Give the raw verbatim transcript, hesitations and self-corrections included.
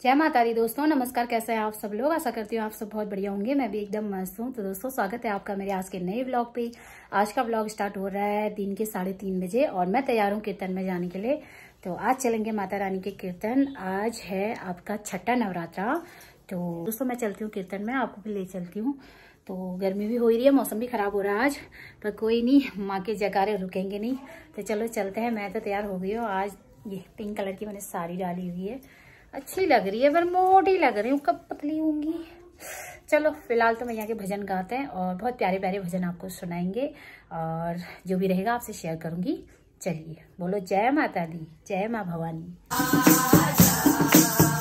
जय माता दी दोस्तों, नमस्कार। कैसे हैं आप सब लोग? आशा करती हूँ आप सब बहुत बढ़िया होंगे। मैं भी एकदम मस्त हूँ। तो दोस्तों, स्वागत है आपका मेरे आज के नए व्लॉग पे। आज का व्लॉग स्टार्ट हो रहा है दिन के साढ़े तीन बजे और मैं तैयार हूँ कीर्तन में जाने के लिए। तो आज चलेंगे माता रानी के कीर्तन। आज है आपका छठा नवरात्रा। तो दोस्तों, मैं चलती हूँ कीर्तन में, आपको भी ले चलती हूँ। तो गर्मी भी हो ही रही है, मौसम भी खराब हो रहा है आज, पर कोई नहीं, माँ के जयकारे रुकेंगे नहीं। तो चलो चलते हैं। मैं तो तैयार हो गई हूँ। आज ये पिंक कलर की मैंने साड़ी डाली हुई है, अच्छी लग रही है पर मोटी लग रही हूँ, कब पतली होंगी। चलो फिलहाल तो मैं यहाँ के भजन गाते हैं और बहुत प्यारे प्यारे भजन आपको सुनाएंगे और जो भी रहेगा आपसे शेयर करूंगी। चलिए बोलो जय माता दी, जय माँ भवानी।